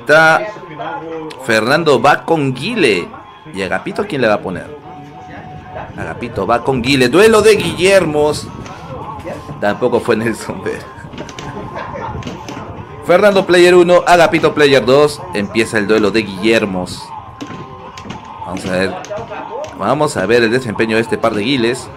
está Fernando, va con Guile. ¿Y Agapito quién le va a poner? Agapito va con Guile. Duelo de Guillermos. Tampoco fue Nelson B. Fernando Player 1, Agapito Player 2. Empieza el duelo de Guillermos. Vamos a ver. Vamos a ver el desempeño de este par de Guiles.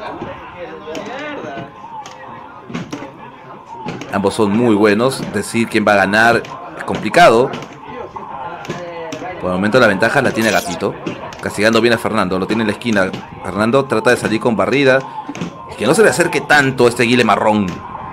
Ambos son muy buenos. Decir quién va a ganar es complicado. Por el momento la ventaja la tiene Agapito. Castigando bien a Fernando. Lo tiene en la esquina. Fernando trata de salir con barrida. Que no se le acerque tanto este Guile marrón.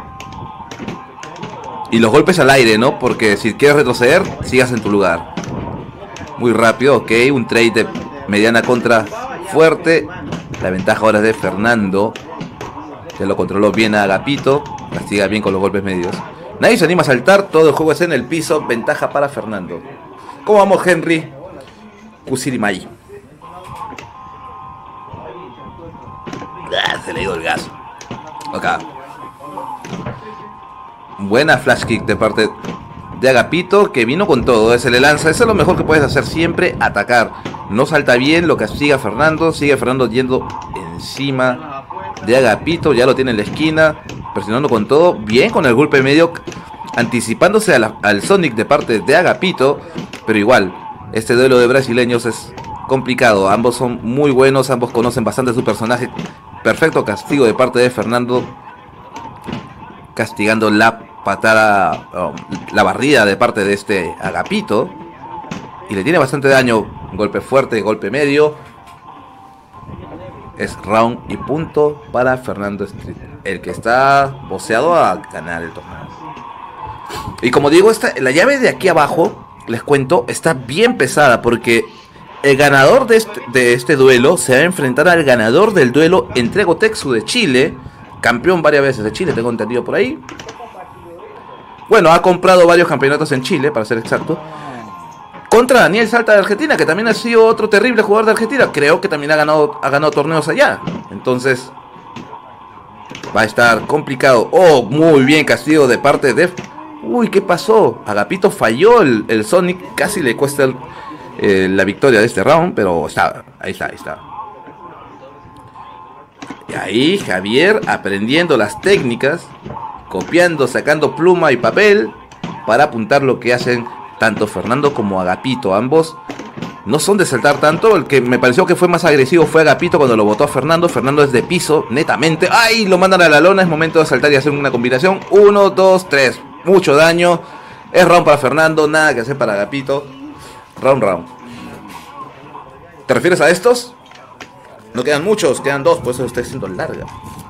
Y los golpes al aire, ¿no? Porque si quieres retroceder, sigas en tu lugar. Muy rápido, ok. Un trade de mediana contra fuerte. La ventaja ahora es de Fernando. Ya lo controló bien a Agapito. Castiga bien con los golpes medios. Nadie se anima a saltar. Todo el juego es en el piso. Ventaja para Fernando. ¿Cómo vamos, Henry? Kusirimai. Se le ha ido el gas. Acá. Buena flash kick de parte de Agapito, que vino con todo. Se le lanza. Eso es lo mejor que puedes hacer siempre. Atacar. No salta bien. Lo castiga Fernando. Sigue Fernando yendo encima de Agapito. Ya lo tiene en la esquina. Presionando con todo. Bien con el golpe medio. Anticipándose al Sonic de parte de Agapito. Pero igual. Este duelo de brasileños es complicado. Ambos son muy buenos. Ambos conocen bastante su personaje. Perfecto castigo de parte de Fernando. Castigando la patada, la barrida de parte de este Agapito. Y le tiene bastante daño. Golpe fuerte, golpe medio. Es round y punto para Fernando Street. El que está boceado a ganar el torneo. Y como digo, la llave de aquí abajo, les cuento, está bien pesada. Porque el ganador de este duelo se va a enfrentar al ganador del duelo entre Goteksu de Chile. Campeón varias veces de Chile, tengo entendido por ahí. Bueno, ha comprado varios campeonatos en Chile, para ser exacto. Contra Daniel Salta de Argentina, que también ha sido otro terrible jugador de Argentina. Creo que también ha ganado torneos allá. Entonces, va a estar complicado. Oh, muy bien, castigo de parte de... Uy, ¿qué pasó? Agapito falló el Sonic. Casi le cuesta la victoria de este round, pero ahí está. Y ahí Javier aprendiendo las técnicas, copiando, sacando pluma y papel para apuntar lo que hacen tanto Fernando como Agapito. Ambos no son de saltar tanto. El que me pareció que fue más agresivo fue Agapito cuando lo botó a Fernando. Fernando es de piso, netamente. ¡Ay! Lo mandan a la lona. Es momento de saltar y hacer una combinación. 1, 2, 3. Mucho daño. Es round para Fernando. Nada que hacer para Agapito. Round. ¿Te refieres a estos? No quedan muchos, quedan 2, por eso está siendo larga.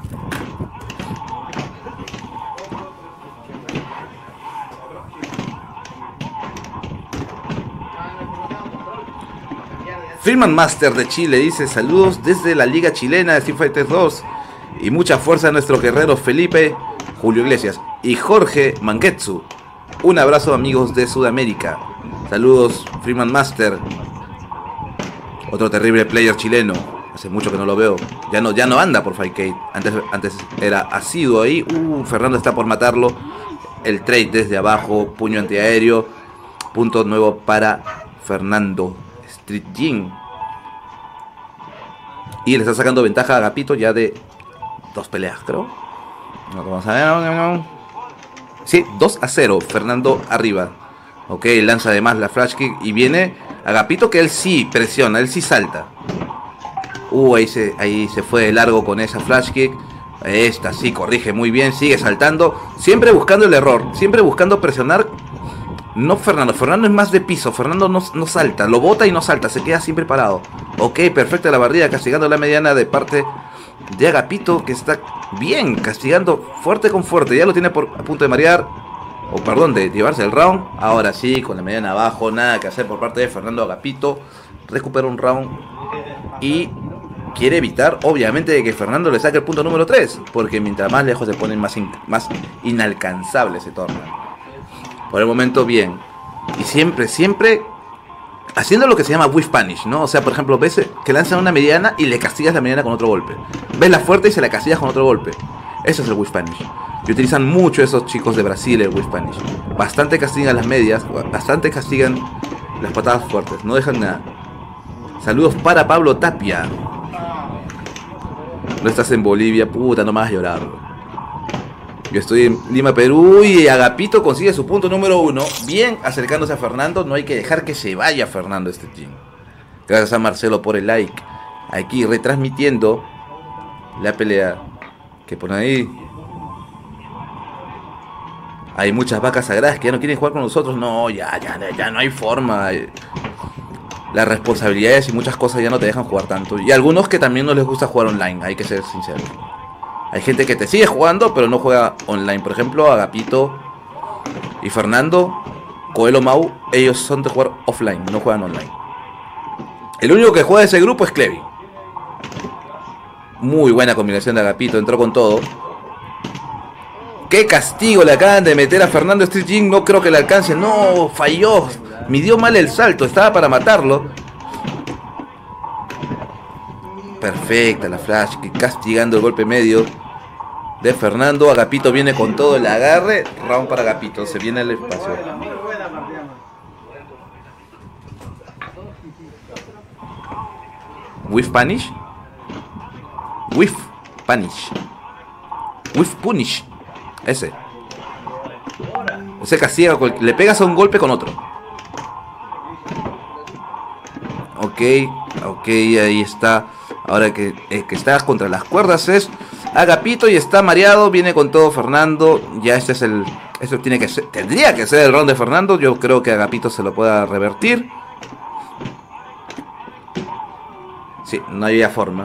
Freeman Master de Chile dice: saludos desde la liga chilena de Street Fighter 2 y mucha fuerza a nuestro guerrero Felipe, Julio Iglesias y Jorge Mangetsu. Un abrazo, amigos de Sudamérica. Saludos, Freeman Master. Otro terrible player chileno. Hace mucho que no lo veo. Ya no anda por Fightcade. Antes era asiduo ahí. Fernando está por matarlo. El trade desde abajo. Puño antiaéreo. Punto nuevo para Fernando. Street Jin. Y le está sacando ventaja a Agapito ya de 2 peleas, creo. Vamos a ver. Sí, 2-0. Fernando arriba. Ok, lanza además la flash kick. Y viene Agapito, que él sí presiona. Él sí salta. Ahí se fue de largo con esa flash kick. Esta sí corrige muy bien. Sigue saltando. Siempre buscando el error. Siempre buscando presionar. No Fernando. Fernando es más de piso. Fernando no salta. Lo bota y no salta. Se queda siempre parado. Ok, perfecta la barrida. Castigando la mediana de parte de Agapito, que está bien. Castigando fuerte con fuerte. Ya lo tiene a punto de marear. O perdón, de llevarse el round. Ahora sí, con la mediana abajo. Nada que hacer por parte de Fernando. Agapito recupera un round. Y quiere evitar, obviamente, de que Fernando le saque el punto número 3. Porque mientras más lejos se ponen, más inalcanzable se torna. Por el momento, bien. Y siempre haciendo lo que se llama whiff punish, ¿no? O sea, por ejemplo, ves que lanzan una mediana y le castigas la mediana con otro golpe. Ves la fuerte y se la castigas con otro golpe. Eso es el whiff punish. Y utilizan mucho esos chicos de Brasil el Wii Spanish. Bastante castigan las medias, bastante castigan las patadas fuertes. No dejan nada. Saludos para Pablo Tapia. No estás en Bolivia, puta, no me vas a llorar. Yo estoy en Lima, Perú, y Agapito consigue su punto número 1. Bien, acercándose a Fernando. No hay que dejar que se vaya Fernando este team. Gracias a Marcelo por el like. Aquí retransmitiendo la pelea que ponen ahí. Hay muchas vacas sagradas que ya no quieren jugar con nosotros. No, ya no hay forma. Las responsabilidades y muchas cosas ya no te dejan jugar tanto. Y algunos que también no les gusta jugar online, hay que ser sinceros. Hay gente que te sigue jugando pero no juega online. Por ejemplo, Agapito y Fernando, Coelho Mau, ellos son de jugar offline, no juegan online. El único que juega de ese grupo es Clevi. Muy buena combinación de Agapito, entró con todo. ¡Qué castigo le acaban de meter a Fernando Street Jing! No creo que le alcance. ¡No! Falló. Midió mal el salto. Estaba para matarlo. Perfecta la flash. Castigando el golpe medio de Fernando. Agapito viene con todo el agarre. Round para Agapito. Se viene el espacio. ¿With Punish? With Punish. With Punish. Ese castiga, le pegas a un golpe con otro. Ok, ahí está. Ahora que está contra las cuerdas es Agapito y está mareado. Viene con todo Fernando. Ya este es el... Esto tiene que ser, tendría que ser el round de Fernando. Yo creo que Agapito se lo pueda revertir. Sí, no había forma.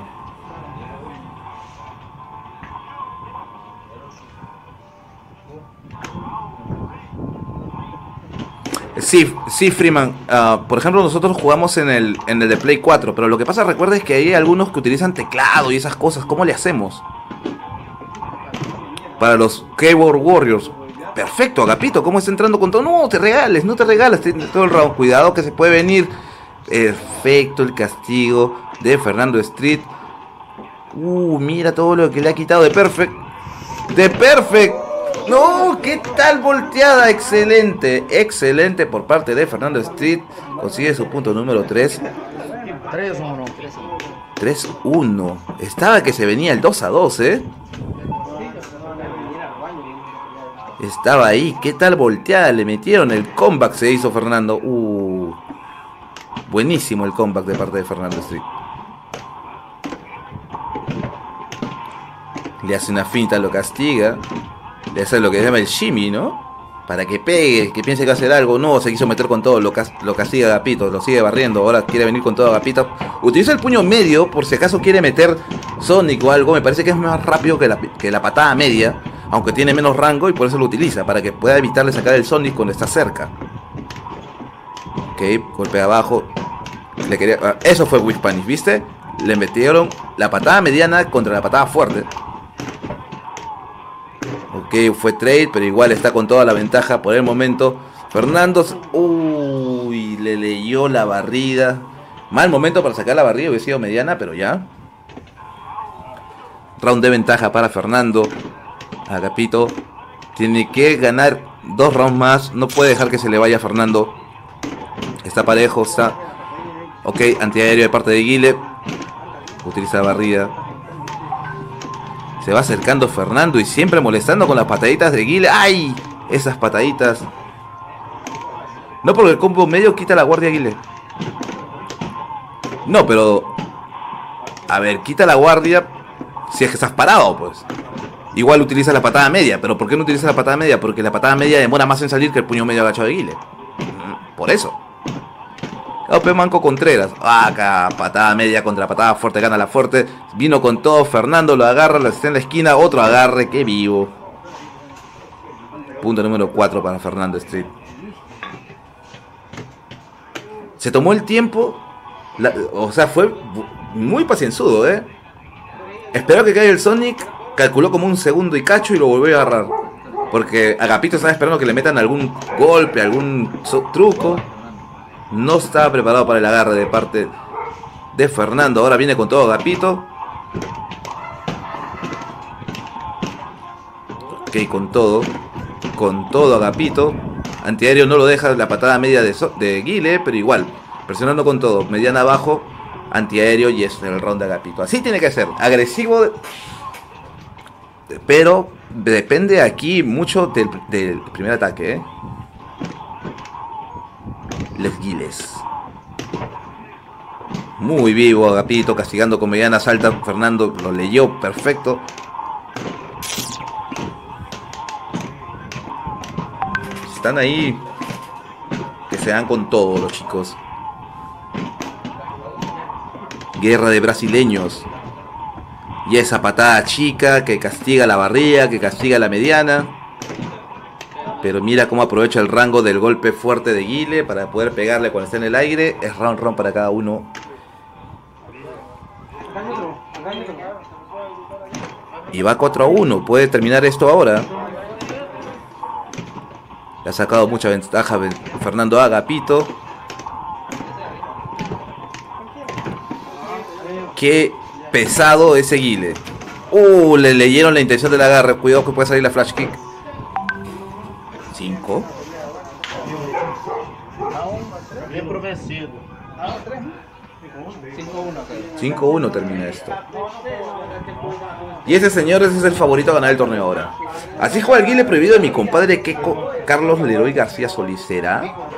Sí, Freeman. Por ejemplo, nosotros jugamos en el de Play 4. Pero lo que pasa, recuerda, es que hay algunos que utilizan teclado y esas cosas. ¿Cómo le hacemos? Para los Keyboard Warriors. Perfecto, Agapito. ¿Cómo está entrando con todo? No te regales todo el round. Cuidado que se puede venir. Perfecto el castigo de Fernando Street. Mira todo lo que le ha quitado de Perfect. No, ¿qué tal volteada? Excelente, excelente por parte de Fernando Street. Consigue su punto número 3. 3-1. Estaba que se venía el 2-2, Estaba ahí. ¿Qué tal volteada? Le metieron el comeback, se hizo Fernando. Buenísimo el comeback de parte de Fernando Street. Le hace una finta, lo castiga. Le hace lo que se llama el shimmy, ¿no? Para que pegue, que piense que va a hacer algo. No, se quiso meter con todo, lo castiga Agapito, lo sigue barriendo. Ahora quiere venir con todo Agapito. Utiliza el puño medio por si acaso quiere meter Sonic o algo. Me parece que es más rápido que la patada media, aunque tiene menos rango, y por eso lo utiliza, para que pueda evitarle sacar el Sonic cuando está cerca. Ok, golpe abajo. Eso fue Wii Spanish, ¿viste? Le metieron la patada mediana contra la patada fuerte. Ok, fue trade, pero igual está con toda la ventaja por el momento. Fernando, le leyó la barrida. Mal momento para sacar la barrida, hubiera sido mediana, pero ya. Round de ventaja para Fernando. Agapito tiene que ganar 2 rounds más. No puede dejar que se le vaya a Fernando. Está parejo, está... Ok, antiaéreo de parte de Guile. Utiliza la barrida. Se va acercando Fernando y siempre molestando con las pataditas de Guile. ¡Ay! Esas pataditas. No, porque el combo medio quita la guardia a Guile. No, pero... A ver, quita la guardia si es que estás parado, pues. Igual utiliza la patada media. ¿Pero por qué no utiliza la patada media? Porque la patada media demora más en salir que el puño medio agachado de Guile. Por eso. Ope Manco Contreras. Acá, patada media contra patada fuerte, gana la fuerte. Vino con todo, Fernando lo agarra, lo está en la esquina. Otro agarre, qué vivo. Punto número 4 para Fernando Street. Se tomó el tiempo. O sea, fue muy pacienzudo, Esperó que caiga el Sonic. Calculó como un segundo y cacho y lo volvió a agarrar. Porque Agapito estaba esperando que le metan algún golpe, algún truco. No estaba preparado para el agarre de parte de Fernando. Ahora viene con todo Agapito. Ok, Ok, con todo. Con todo Agapito. Antiaéreo no lo deja la patada media de Guile, pero igual. Presionando con todo. Mediana abajo. Antiaéreo y es el round de Agapito. Así tiene que ser. Agresivo. Pero depende aquí mucho del primer ataque, ¿eh? Les Giles. Muy vivo Agapito, castigando con medianas altas. Fernando lo leyó perfecto. Están ahí. Que se dan con todo los chicos. Guerra de brasileños. Y esa patada chica que castiga la barriga, que castiga la mediana. Pero mira cómo aprovecha el rango del golpe fuerte de Guile para poder pegarle cuando está en el aire. Es round para cada uno. Y va 4-1. Puede terminar esto ahora. Le ha sacado mucha ventaja Fernando Agapito. Qué pesado ese Guile. Le leyeron la intención del agarre. Cuidado que puede salir la flash kick. 5. Bien prometido. 5-1 termina esto. Y ese señor es el favorito a ganar el torneo ahora. Así juega el Guile prohibido de mi compadre Keco Carlos Leroy García Solís. ¿Será?